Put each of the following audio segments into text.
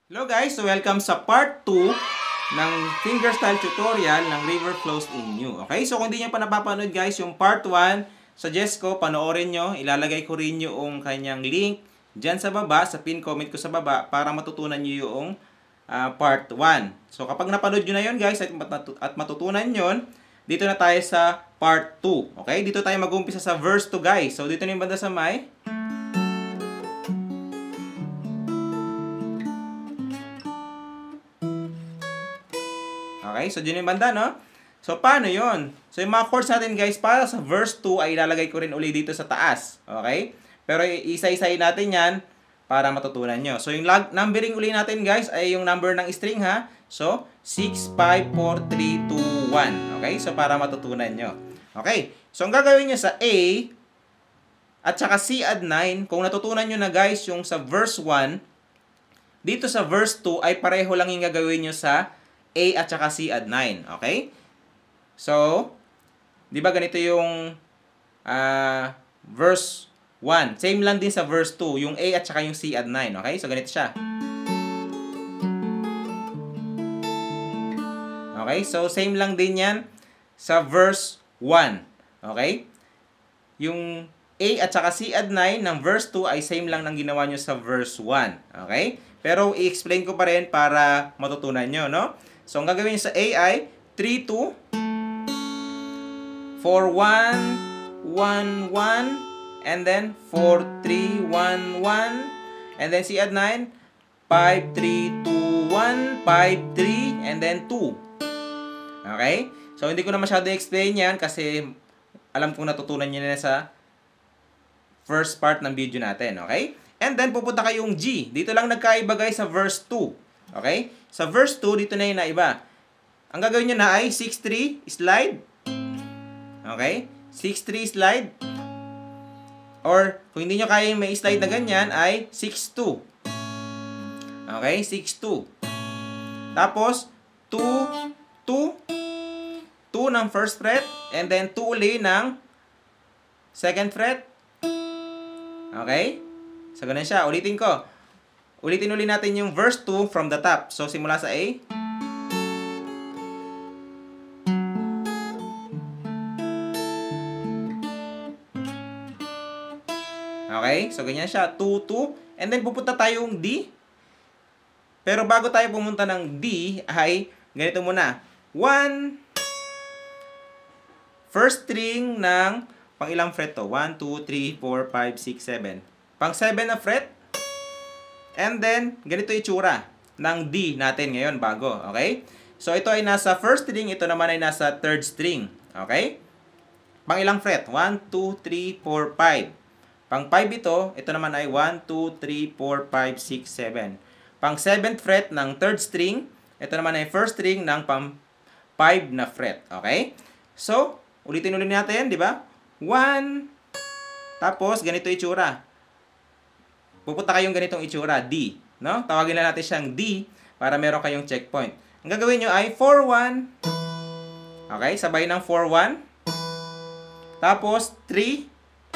Hello guys! So welcome sa part 2 ng fingerstyle tutorial ng River Flows in You. Okay? So kung hindi nyo pa napapanood guys, yung part 1, suggest ko, panoorin nyo. Ilalagay ko rin yung kanyang link dyan sa baba, sa pin comment ko sa baba, para matutunan nyo yung part 1. So kapag napanood nyo na yun guys, at matutunan yun, dito na tayo sa part 2. Okay? Dito tayo mag-umpisa sa verse 2 guys. So dito na yung banda sa may. Okay, so dyan yung banda, no? So, paano yon? So, yung mga chords natin, guys, para sa verse 2 ay ilalagay ko rin uli dito sa taas. Okay? Pero isa-isahin natin yan para matutunan nyo. So, yung numbering uli natin, guys, ay yung number ng string, ha? So, 6, 5, 4, 3, 2, 1. Okay? So, para matutunan nyo. Okay? So, ang gagawin nyo sa A at saka C add 9, kung natutunan nyo na, guys, yung sa verse 1, dito sa verse 2 ay pareho lang yung gagawin nyo sa A at saka C add 9. Okay? So, di ba ganito yung verse 1. Same lang din sa verse 2. Yung A at saka yung C add 9. Okay? So, ganito siya. Okay? So, same lang din yan sa verse 1. Okay? Yung A at saka C add 9 ng verse 2 ay same lang ng ginawa nyo sa verse 1. Okay? Pero, i-explain ko pa rin para matutunan nyo, no? So, ang gagawin nyo sa A ay 3, 2, 4, 1, 1, 1, and then 4, 3, 1, 1, and then C add 9, 5, 3, 2, 1, 5, 3, and then 2. Okay? So, hindi ko na masyado explain yan kasi alam kong natutunan nyo na sa first part ng video natin. Okay? And then, pupunta kayong G. Dito lang nagkaiba guys sa verse 2. Okay? Sa verse 2, dito na yung naiba. Ang gagawin nyo na ay 6-3, slide. Okay? 6-3, slide. Or, kung hindi nyo kaya may slide na ganyan, ay 6-2. Okay? 6-2. Tapos, 2, 2, 2 ng first fret, and then 2 uli ng second fret. Okay? So, ganun siya. Ulitin ko. Ulitin ulit natin yung verse 2 from the top. So, simula sa A. Okay? So, ganyan siya. 2, 2. And then, pupunta tayong D. Pero bago tayo pumunta ng D, ay ganito muna. 1. First string ng pang ilang fret to? 1, 2, 3, 4, 5, 6, 7. Pang 7 na fret. And then, ganito itsura ng D natin ngayon bago. Okay? So, ito ay nasa first string. Ito naman ay nasa third string. Okay? Pang ilang fret? 1, 2, 3, 4, 5. Pang 5 ito. Ito naman ay 1, 2, 3, 4, 5, 6, 7. Pang 7th fret ng third string. Ito naman ay first string ng pang 5 na fret. Okay? So, ulitin ulit natin. Di ba? 1. Tapos, ganito itsura. Pupunta kayong ganitong itsura, D. No? Tawagin na natin siyang D para meron kayong checkpoint. Ang gagawin nyo ay 4-1. Okay? Sabay ng 4-1. Tapos, 3.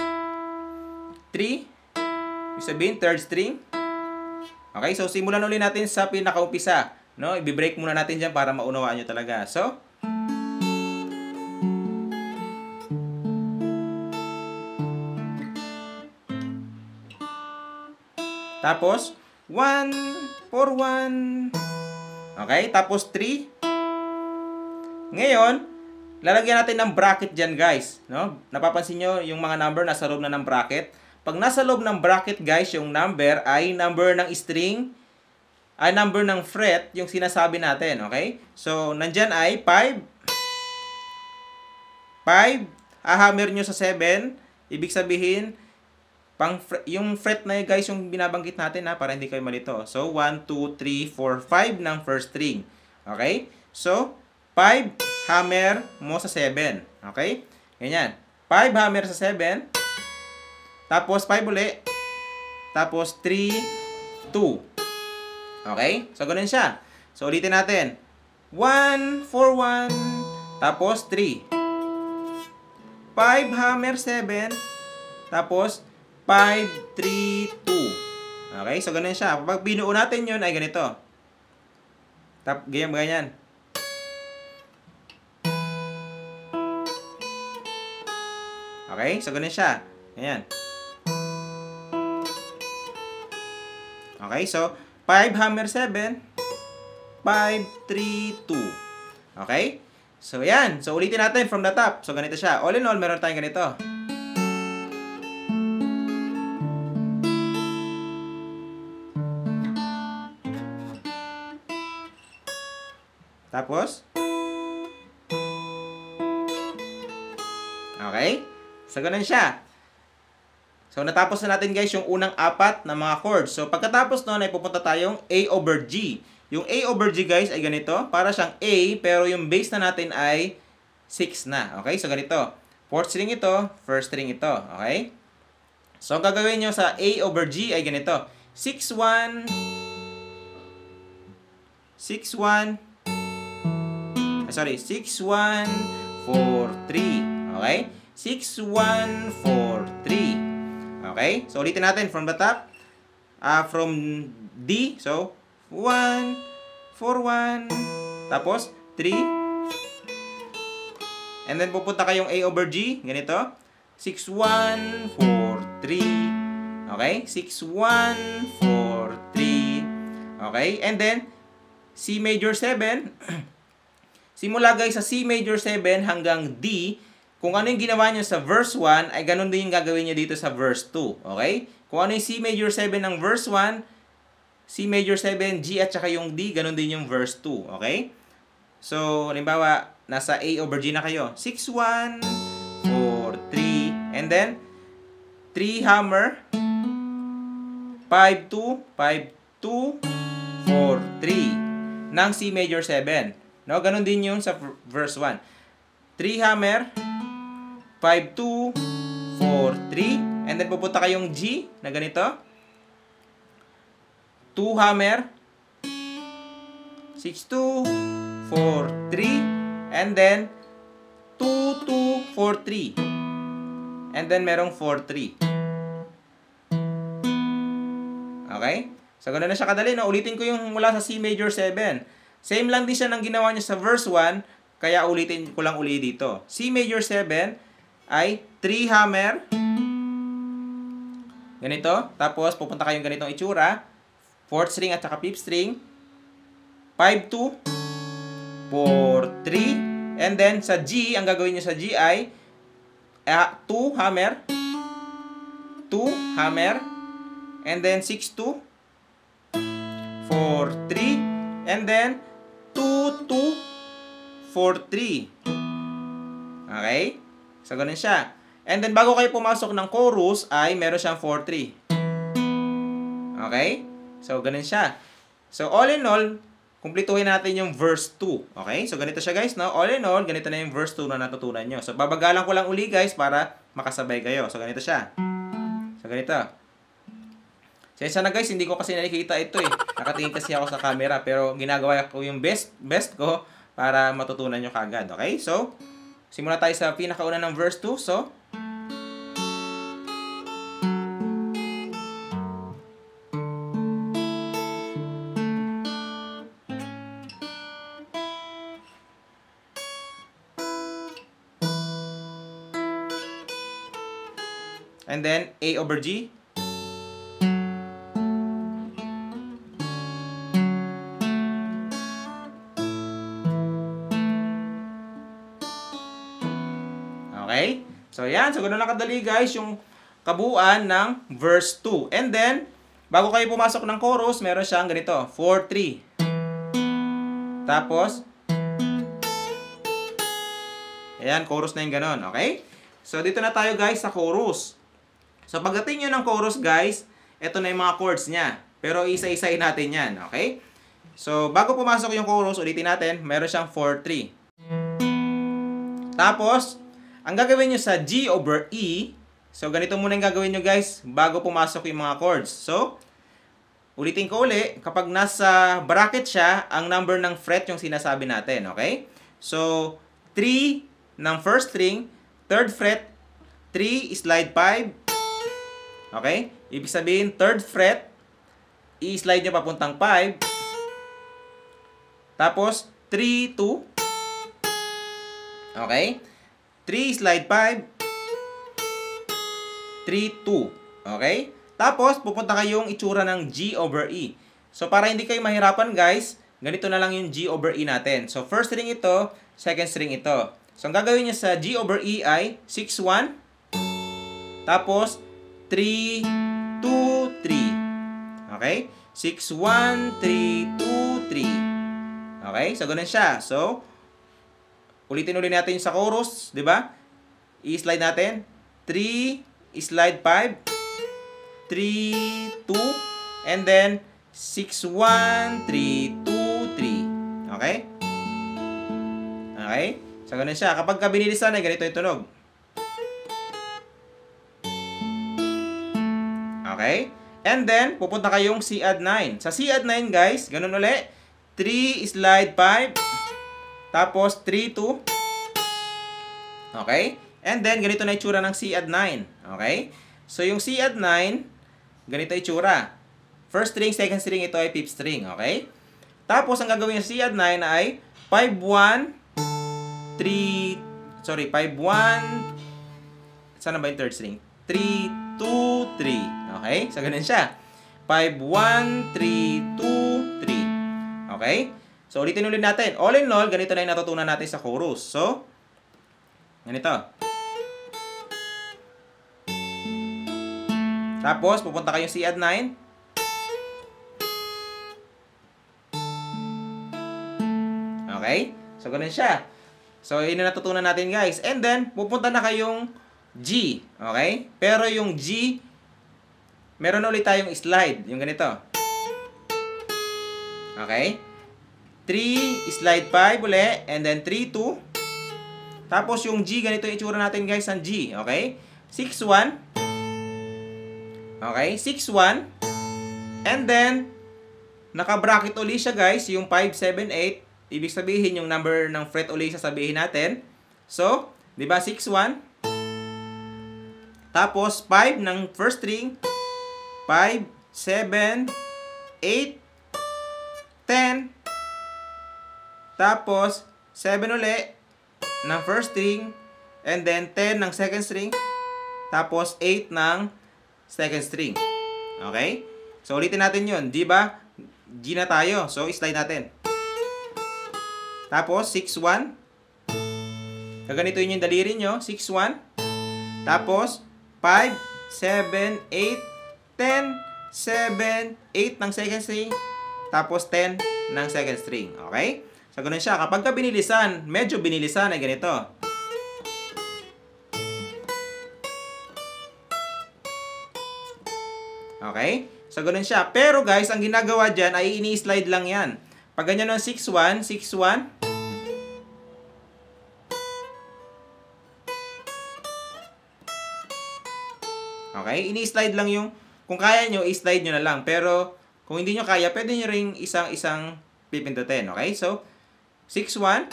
3. Ibig sabihin, third string. Okay? So, simulan ulit natin sa pinakaumpisa. No? I-break muna natin dyan para maunawaan nyo talaga. So, tapos, 1, 4, 1. Okay? Tapos, 3. Ngayon, lalagyan natin ng bracket dyan, guys. No? Napapansin nyo, yung mga number nasa loob na ng bracket. Pag nasa loob ng bracket, guys, yung number ay number ng string, ay number ng fret, yung sinasabi natin. Okay? So, nandyan ay 5. 5. Hahammer nyo sa 7. Ibig sabihin, yung fret na yun, guys, yung binabanggit natin ha, para hindi kayo malito. So, 1, 2, 3, 4, 5 ng first string. Okay? So, 5 hammer mo sa 7. Okay? Ganyan. 5 hammer sa 7. Tapos, 5 uli. Tapos, 3, 2. Okay? So, ganun siya. So, ulitin natin. 1, 4, 1. Tapos, 3. 5 hammer 7. Tapos, 5, 3, 2. Okay? So, ganun siya. Kapag binuo natin yun, ay ganito. Ganyan. Okay? So, ganun siya. Ganyan. Okay? So, 5 hammer 7, 5, 3, 2. Okay? So, yan. So, ulitin natin from the top. So, ganito siya. All in all, meron tayong ganito. Tapos, okay? So, ganun siya. So, natapos na natin guys yung unang 4 na mga chords. So, pagkatapos nun ay pupunta tayong A over G. Yung A over G guys ay ganito. Para siyang A, pero yung bass na natin ay 6 na. Okay? So, ganito. 4th string ito, 1st string ito. Okay? So, ang gagawin nyo sa A over G ay ganito. 6, 1, 6, 1, 6, 1, 4, 3. Okay? 6, 1, 4, 3. Okay? So, ulitin natin from the top. From D. So, 1, 4, 1. Tapos, 3. And then, pupunta kayong A over G. Ganito. 6, 1, 4, 3. Okay? 6, 1, 4, 3. Okay? And then, C major 7. Simula guys sa C major 7 hanggang D, kung ano yung ginawa nyo sa verse 1, ay ganun din yung gagawin nyo dito sa verse 2. Okay? Kung ano yung C major 7 ng verse 1, C major 7, G at saka yung D, ganun din yung verse 2. Okay? So, halimbawa, nasa A over G na kayo. 6, 1, 4, 3, and then, 3 hammer, 5, 2, 5, 2, 4, 3, ng C major 7. No, ganun din yung sa verse 1. 3 hammer, 5, 2, 4, 3, and then pupunta kayong G na ganito. 2 hammer, 6, 2, 4, 3, and then 2, 2, 4, 3. And then merong 4, 3. Okay? So, ganun na siya kadali. No? Ulitin ko yung mula sa C major 7. Same lang din siya ng ginawa niya sa verse 1, kaya ulitin ko lang uli dito. C major 7 ay 3 hammer, ganito, tapos pupunta kayong ganitong itsura, 4th string at saka 5th string, 5, 2, 4, 3, and then sa G, ang gagawin niyo sa G ay 2 hammer, 2 hammer, and then 6, 2, 4, 3, and then 2, 2, 4, 3. Okay? So, ganun siya. And then, bago kayo pumasok ng chorus, ay meron siyang 4, 3. Okay? So, ganun siya. So, all in all, kumplituhin natin yung verse 2. Okay? So, ganito siya guys, no? All in all, ganito na yung verse 2 na natutunan nyo. So, babagalan ko lang uli guys para makasabay kayo. So, ganito siya. So, ganito. Sensya na guys, hindi ko kasi nakikita ito eh. Nakatingin kasi ako sa camera, pero ginagawa ko yung best ko para matutunan nyo kagad. Okay? So, simula tayo sa pinakauna ng verse 2. So, and then, A over G. Okay? So, yan. So, ganun lang kadali guys yung kabuuan ng verse 2. And then, bago kayo pumasok ng chorus, meron siyang ganito. 4, 3. Tapos, ayan, chorus na yung ganun. Okay? So, dito na tayo guys sa chorus. So, pagdating nyo ng chorus guys, ito na yung mga chords niya. Pero isa-isahin natin yan. Okay? So, bago pumasok yung chorus, ulitin natin, meron siyang 4, 3. Tapos, ang gagawin nyo sa G over E, so ganito muna yung gagawin nyo guys, bago pumasok yung mga chords. So, ulitin ko uli, kapag nasa bracket siya, ang number ng fret yung sinasabi natin, okay? So, 3 ng first string, 3rd fret, 3 slide 5, okay? Ibig sabihin, 3rd fret, i-slide nyo papuntang 5. Tapos, 3, 2. Okay? 3, slide 5. 3, 2. Okay? Tapos, pupunta kayong itsura ng G over E. So, para hindi kayo mahirapan, guys, ganito na lang yung G over E natin. So, first string ito, second string ito. So, ang gagawin niya sa G over E ay 6, 1. Tapos, 3, 2, 3. Okay? 6, 1, 3, 2, 3. Okay? So, ganun siya. So, ulitin natin sa chorus, di ba? I-slide natin. 3, slide 5. 3, 2. And then, 6, 1, 3, 2, 3. Okay? Okay? So, ganun siya. Kapag binilisan ay ganito yung tunog. Okay? And then, pupunta kayong C add 9. Sa C add 9, guys, ganun ulit. 3, slide 5. Tapos, 3, 2. Okay? And then, ganito na itsura ng C add 9. Okay? So, yung C add 9, ganito itsura. First string, second string, ito ay fifth string. Okay? Tapos, ang gagawin ng C add 9 ay 5, 1, 3, 5, 1, saan na ba yung third string? 3, 2, 3. Okay? So, ganun siya. 5, 1, 3, 2, 3. Okay? So, ulitin natin. All in all, ganito na yung natutunan natin sa chorus. So, ganito. Tapos, pupunta kayong C add 9. Okay? So, ganun siya. So, yun na natutunan natin, guys. And then, pupunta na kayong G. Okay? Pero yung G, meron na ulit tayong slide. Yung ganito. Okay? 3, slide 5 ulit. And then 3, 2. Tapos yung G, ganito yung itsura natin, guys, ang G. Okay? 6, 1. Okay? 6, 1. And then, naka-bracket ulit siya, guys. Yung 5, 7, 8. Ibig sabihin, yung number ng fret ulit sasabihin natin. So, di ba 6, 1. Tapos, 5 ng first string. 5, 7, 8, 10. Tapos, 7 ulit ng first string. And then, 10 ng second string. Tapos, 8 ng second string. Okay? So, ulitin natin yun. Di ba? G na tayo. So, slide natin. Tapos, 6, 1. Kaganito yun yung daliri nyo. 6, 1. Tapos, 5, 7, 8, 10, 7, 8 ng second string. Tapos, 10 ng second string. Okay? So, ganun siya. Kapag ka binilisan, medyo binilisan ay ganito. Okay? So, ganun siya. Pero, guys, ang ginagawa dyan ay ini-slide lang yan. Pag ganyan ng 6-1, 6-1. Okay? Ini-slide lang yung, kung kaya nyo, i-slide nyo na lang. Pero, kung hindi nyo kaya, pwede nyo ring isang pipindutin. Okay? So, 6-1.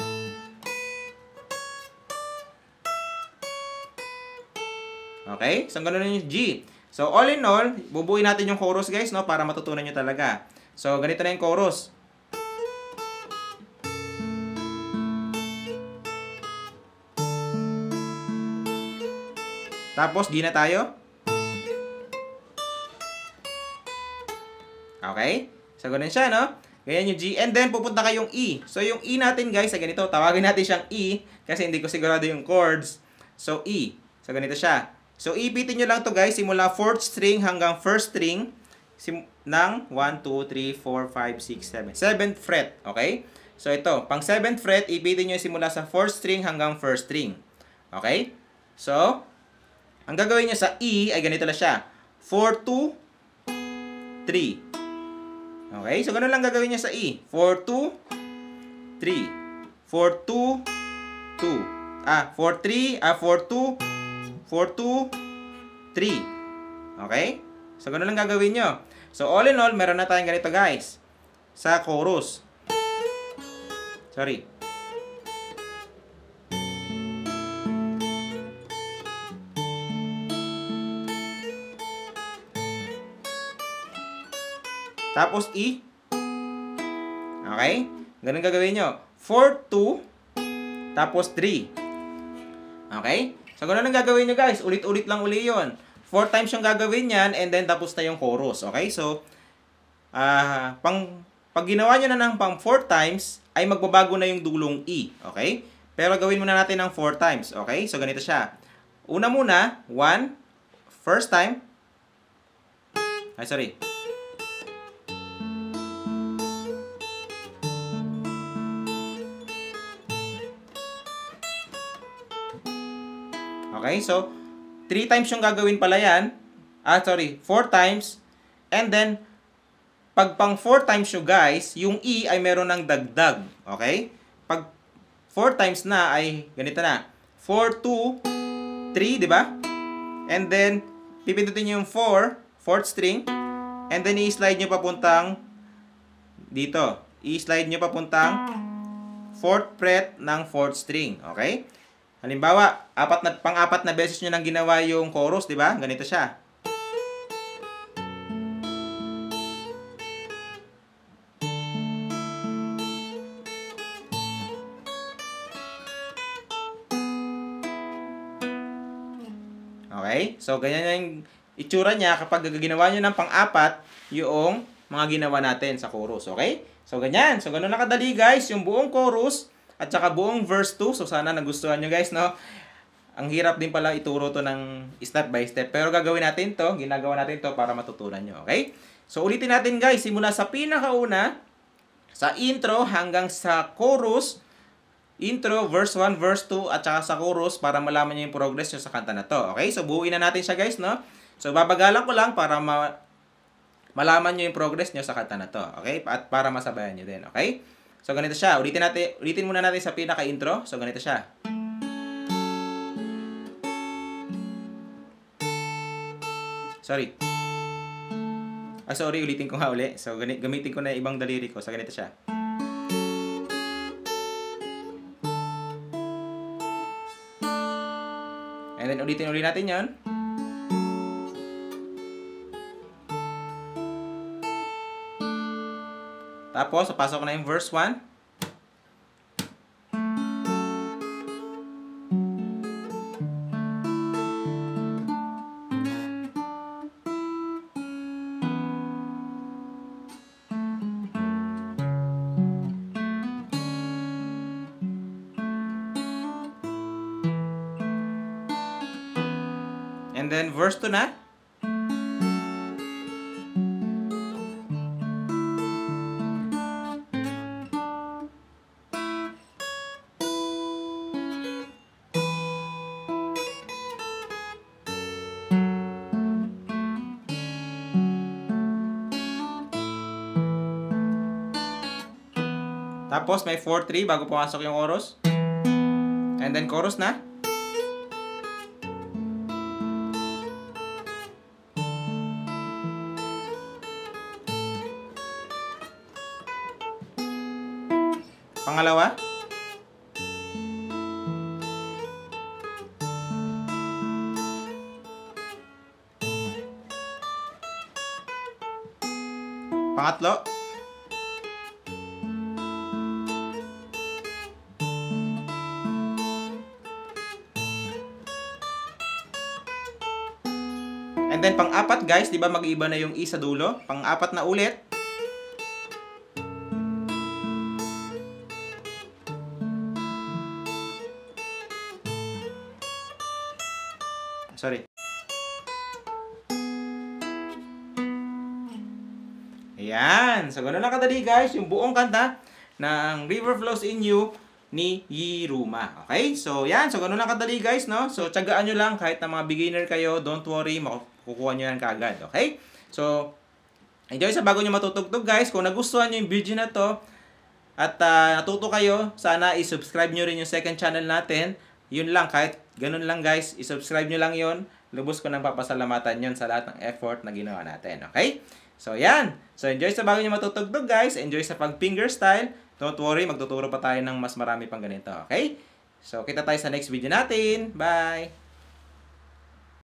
Okay? So, ganun yung G. So, all in all, bubuin natin yung chorus, guys, no? Para matutunan nyo talaga. So, ganito na yung chorus. Tapos, G na tayo. Okay? So, ganun siya, no? Ganyan yung G. And then, pupunta kayong E. So, yung E natin, guys, ay ganito. Tawagin natin siyang E kasi hindi ko sigurado yung chords. So, E. So, ganito siya. So, ipitin nyo lang to, guys, simula 4th string hanggang 1st string ng 1, 2, 3, 4, 5, 6, 7. 7th fret. Okay? So, ito. Pang 7th fret, ipitin nyo simula sa 4th string hanggang 1st string. Okay? So, ang gagawin nyo sa E ay ganito lang siya. 4, 2, 3. Okay? So, ganun lang gagawin niya sa E. 4, 2, 3. 4, 2, 2. 4, 3, 4, 2, 4, 2, 3. Okay? So, ganun lang gagawin nyo. So, all in all, meron na tayong ganito, guys. Sa chorus. Sorry. Tapos E. Okay? Ganun gagawin nyo. 4, 2, tapos 3. Okay? So, ganun ang gagawin nyo guys. Ulit-ulit lang uli yun. 4 times yung gagawin yan, and then tapos na yung chorus. Okay? So, pag ginawa nyo na ng pang 4 times, ay magbabago na yung dulong E. Okay? Pero gawin muna natin ng 4 times. Okay? So, ganito siya. Una muna, 1, first time. Ay, sorry. Okay, so 3 times yung gagawin pala yan. 4 times. And then, pag pang 4 times yung guys, yung E ay meron ng dagdag. Okay? Pag 4 times na ay ganito na. 4, 2, 3, di ba? And then, pipindutin nyo yung 4, 4th string. And then, i-slide nyo papuntang dito. I-slide nyo papuntang 4th fret ng 4th string. Okay? Halimbawa, pang-apat na beses nyo nang ginawa yung chorus, di ba? Ganito siya. Okay? So, ganyan yung itsura niya kapag ginawa nyo ng pang-apat yung mga ginawa natin sa chorus. Okay? So, ganyan. So, ganun na kadali guys, yung buong chorus at saka buong verse 2. So, sana nagustuhan nyo guys, no? Ang hirap din pala ituro to ng step by step. Pero gagawin natin to, ginagawa natin to para matutunan nyo. Okay? So, ulitin natin guys, simula sa pinakauna, sa intro hanggang sa chorus, intro, verse 1, verse 2, at saka sa chorus para malaman nyo yung progress nyo sa kanta na to. Okay? So, buuin na natin siya guys, no? So, babagalan ko lang para malaman nyo yung progress nyo sa kanta na to. Okay? At para masabayan nyo din. Okay? So, ganito siya. Ulitin muna natin sa pinaka-intro. So, ganito siya. Sorry. Sorry. Ulitin ko nga uli. So, gamitin ko na ibang daliri ko. So, ganito siya. And then, ulitin natin yon. Tapos, pasok na yung verse 1. And then, verse 2 na. Tapos, may 4-3 bago pumasok yung chorus. And then, chorus na. Pangalawa. Pangatlo. And then, pang-apat guys, di ba mag-iiba na yung E sa dulo? Pang-apat na ulit. Sorry. Ayan. So, gano'n lang kadali guys, yung buong kanta ng River Flows in You ni Yiruma. Okay? So, yan. So, gano'n lang kadali guys, no? So, tiyagaan nyo lang kahit na mga beginner kayo, don't worry, makukuha nyo yan kaagad. Okay? So, enjoy sa bago nyo matutugtog guys. Kung nagustuhan nyo yung video na to at natuto kayo, sana i-subscribe nyo rin yung second channel natin. Yun lang, kahit ganun lang guys, i-subscribe nyo lang yon. Lubos ko nang papasalamatan yon sa lahat ng effort na ginawa natin. Okay? So, yan. So, enjoy sa bago nyo matutugtog guys. Enjoy sa pag-finger style. Don't worry, magtuturo pa tayo ng mas marami pang ganito. Okay? So, kita tayo sa next video natin. Bye!